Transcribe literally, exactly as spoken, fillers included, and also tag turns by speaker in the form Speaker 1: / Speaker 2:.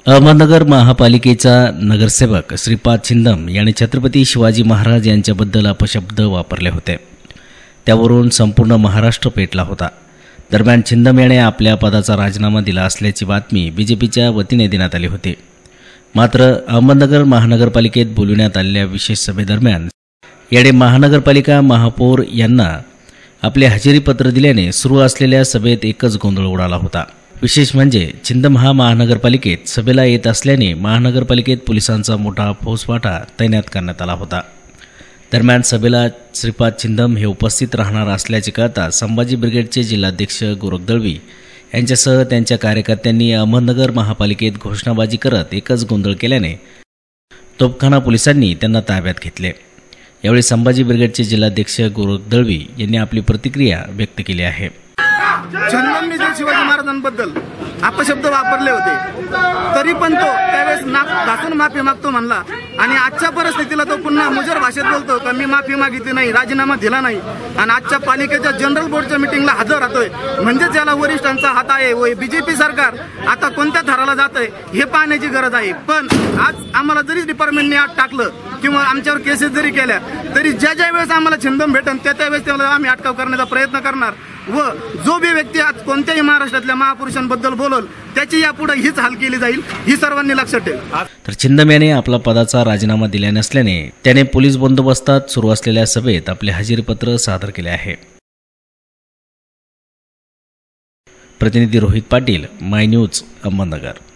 Speaker 1: अहमदनगर महापालिकेचा नगरसेवक श्रीपाद छिंदम यांनी छत्रपती शिवाजी महाराज यांच्याबद्दल अपशब्द वापरले होते. त्यावरून संपूर्ण महाराष्ट्र पेटला होता. दरम्यान छिंदम याने आपल्या पदाचा राजीनामा दिला असल्याची बातमी बीजेपीच्या वतीने देण्यात आली होती. मात्र अहमदनगर महानगरपालिकेत बोलविण्यात आलेल्या विशेष सभेदरम्यान याने महानगरपालिका महापौर यांना आपले हजेरीपत्र दिल्याने सुरू असलेल्या सभेत एकच गोंधळ उडाला होता. विशेष म्हणजे छिंदम हा महानगरपालिकेत सभेला येत असल्याने महानगरपालिकेत पोलिसांचा मोठा फौजफाटा तैनात करण्यात आला होता. दरम्यान सभेला श्रीपाद छिंदम हे उपस्थित राहणार असल्याचे कळता संभाजी ब्रिगेडचे जिल्हाध्यक्ष गोरख दळवी यांच्यासह त्यांच्या कार्यकर्त्यांनी अहमदनगर महापालिकेत घोषणाबाजी करत एकच गोंधळ केल्याने तोफखाना पोलिसांनी त्यांना ताब्यात घेतले. यावेळी संभाजी ब्रिगेडचे जिल्हाध्यक्ष गोरख दळवी यांनी आपली प्रतिक्रिया व्यक्त केली आहे.
Speaker 2: छिंदमनी जे शिवाजी महाराजांबद्दल अपशब्द वापरले होते तरी पण तो त्यावेळेस नाक घासून माफी मागतो म्हणला आणि आजच्या परिस्थितीला तो पुन्हा मुजर भाषेत बोलतो की मी माफी मागितली नाही, राजीनामा दिला नाही आणि आजच्या पालिकेच्या जनरल बोर्डच्या मिटिंगला हजर राहतोय. म्हणजेच याला वरिष्ठांचा हात आहे व बीजेपी सरकार आता कोणत्या थराला जात आहे हे पाहण्याची गरज आहे. पण आज आम्हाला जरी डिपार्टमेंटने आत टाकलं किंवा आमच्यावर केसेस जरी केल्या तरी ज्या ज्या वेळेस आम्हाला छिंदम भेटन त्या त्यावेळेस त्याला आम्ही अटकाव करण्याचा प्रयत्न करणार व जो बी व्यक्ती आज कोणत्याही महाराष्ट्रातल्या महापुरुषांबद्दल बोलल त्याची यापुढे हीच हाल केली जाईल ही सर्वांनी लक्षात ठेवा.
Speaker 1: तर छिंदम याने आपला पदाचा राजीनामा दिला नसल्याने त्याने पोलीस बंदोबस्तात सुरू असलेल्या सभेत आपले हजेरीपत्र सादर केले आहे. प्रतिनिधी रोहित पाटील, माय न्यूज, अहमदनगर.